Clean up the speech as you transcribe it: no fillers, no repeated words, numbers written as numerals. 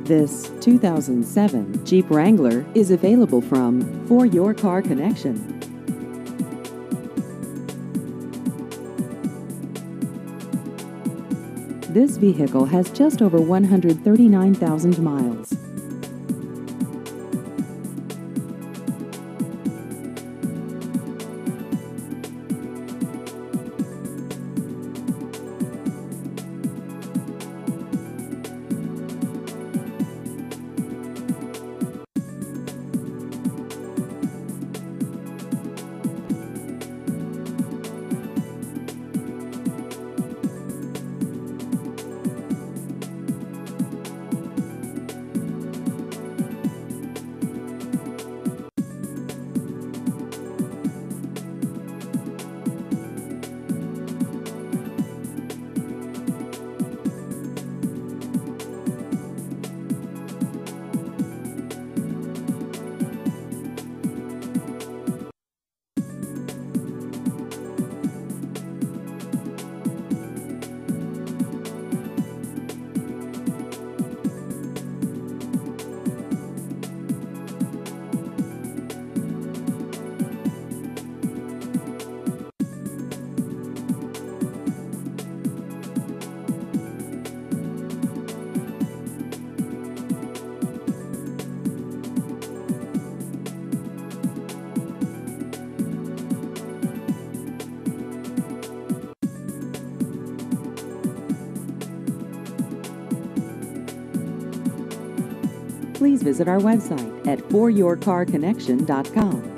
This 2007 Jeep Wrangler is available from For Your Car Connection. This vehicle has just over 139,000 miles. Please visit our website at foryourcarconnection.com.